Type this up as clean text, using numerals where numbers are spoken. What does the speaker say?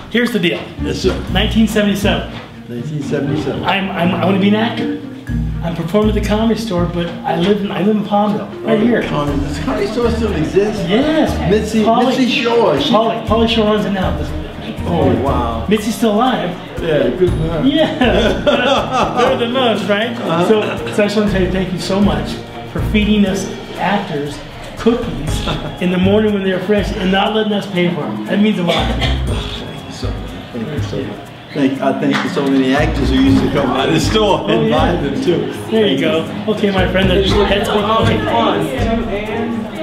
Here's the deal. Yes, sir. 1977. 1977. I want to be an actor. I'm performing at the Comedy Store, but I live in Palmdale, right here. Does the Comedy Store still exist? Yes. Mitzi Shore. Polly Shore runs it now. Oh, wow. Mitzi's still alive. Yeah, good for her. Yeah. Better than most, right? So I just want to tell you thank you so much for feeding us actors cookies in the morning when they're fresh and not letting us pay for them. That means a lot. Thank you so much. Thank you so much. I thank you so many actors who used to come by the store and buy them too. There you go. Okay, my friend. Okay. 1, 2, and...